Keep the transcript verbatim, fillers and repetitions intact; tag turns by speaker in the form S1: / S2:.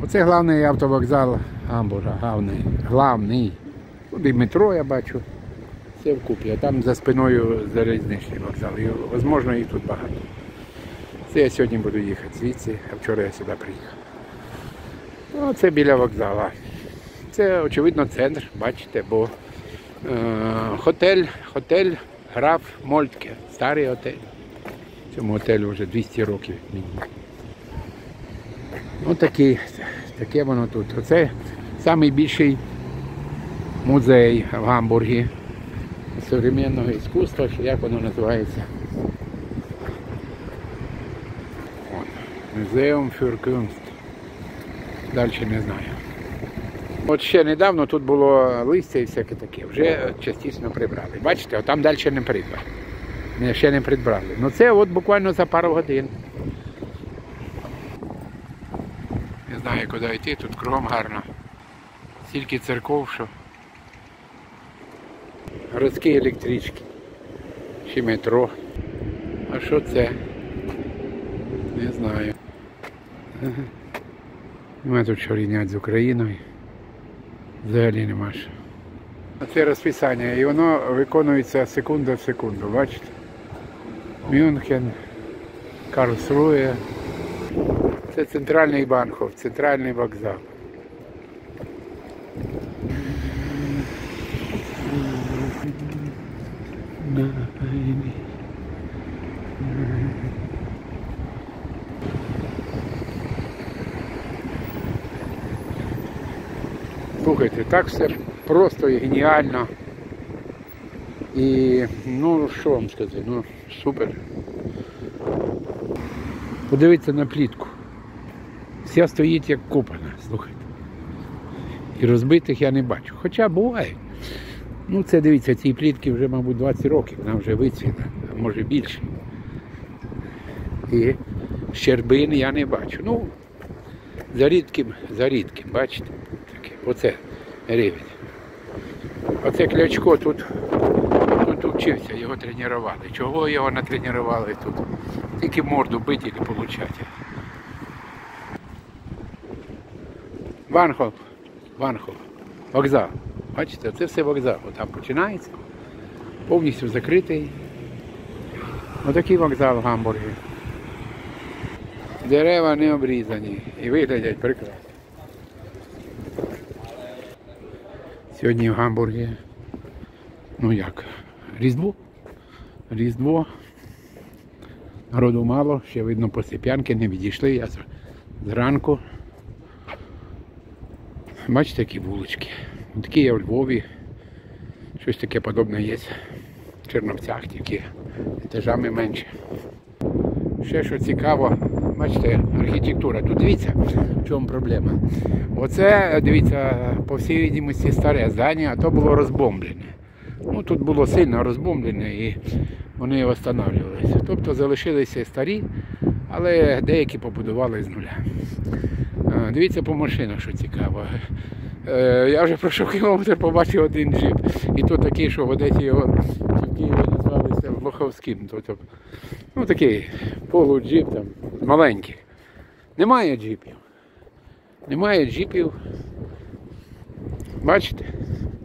S1: Оце головний автовокзал Гамбурга, головний. Главний. Тут і метро я бачу. Все вкупі. А там за спиною залізничний вокзал. І, можливо, їх тут багато. Це я сьогодні буду їхати звідси, а вчора я сюди приїхав. Оце біля вокзала. Це, очевидно, центр, бачите, бо е, готель, готель Граф Мольтке, старий готель. Цьому готелю вже двісті років мінімум. Ось такі, таке воно тут. Оце найбільший музей в Гамбургі сучасного іскусства, чи як воно називається. Музеум für Kunst. Далі не знаю. От ще недавно тут було листя і всяке таке. Вже частично прибрали. Бачите, там далі не прибрали. Ще не прибрали. Ну це от буквально за пару годин. Не знаю, куди йти, тут кругом гарно. Стільки церков, що городські електрички. Чи метро. А що це? Не знаю. Нема тут що рівняти з Україною. Взагалі нема що. Це розписання, і воно виконується секунда в секунду, бачите? Мюнхен, Карлсрує. Це центральний Банхоф, центральний вокзал. Слухайте, так все просто і геніально. І, ну, що вам сказати, ну, супер. Подивіться на плітку. Вся стоїть як копана, слухайте. І розбитих я не бачу. Хоча буває. Ну, це, дивіться, цій плітки вже, мабуть, двадцять років, вона вже вицвіла, а може більше. І щербин я не бачу. Ну, за рідким, за рідким, бачите? Таке. Оце рівень. Оце Клячко тут, тут вчився, його тренували. Чого його натренували тут? Тільки морду бити і получати. Банхоф, Банхоф, вокзал. Бачите, це все вокзал. Там починається. Повністю закритий. Отакий вокзал в Гамбургі. Дерева не обрізані і виглядять прекрасно. Сьогодні в Гамбургі, ну як, Різдво. Різдво. Народу мало, ще видно посип'янки, не відійшли, я зранку. Бачите, які вулички. Такі є у Львові. Щось таке подобне є в Черновцях, тільки етажами менше. Ще що цікаво, бачите, архітектура. Тут дивіться, в чому проблема. Оце, дивіться, по всій відомості старе здання, а то було розбомблене. Ну, тут було сильно розбомблене і вони встановлювалися. Тобто залишилися старі, але деякі побудували з нуля. Дивіться по машинах, що цікаво. Я вже пройшов кілометр, побачив один джип. І то такий, що в Одесі його в Києві назвалися Лоховським. Тобто, ну такий полуджип там, маленький. Немає джипів. Немає джипів. Бачите?